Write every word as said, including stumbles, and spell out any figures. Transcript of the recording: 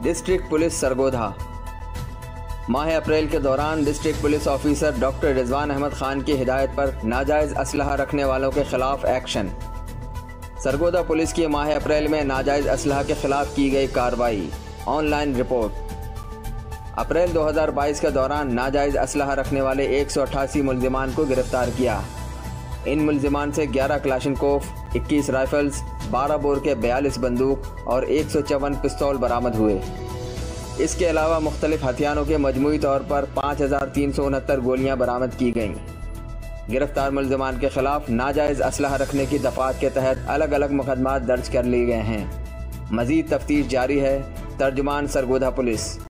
District police Sargodha. माह अप्रैल के दौरान district police officer doctor Rizwan Ahmed Khan की हिदायत पर नाजायज़ असलहा रखने वालों के खिलाफ एक्शन। सरगोधा पुलिस की माह अप्रैल में नाजायज़ असलहा के खिलाफ की गई कार्रवाई। Online report. अप्रैल दो हज़ार बाईस के दौरान नाजायज़ असलहा रखने वाले एक सौ अट्ठासी मुल्जिमान को गिरफ्तार किया। इन मुल्जिमान से ग्यारह क्लाशनकोफ, इक्कीस राइफल्स, बारह बोर के बयालीस बंदूक और एक सौ चौवन पिस्तौल बरामद हुए। इसके अलावा मुख्तलिफ हथियारों के मजमूई तौर पर पाँच हज़ार तीन सौ उनहत्तर गोलियाँ बरामद की गईं। गिरफ्तार मुल्जिमान के खिलाफ नाजायज़ असलहा रखने की दफ़ात के तहत अलग अलग मुकदमात दर्ज कर लिए गए हैं। मज़ीद तफ्तीश जारी है। तर्जुमान सरगोधा पुलिस।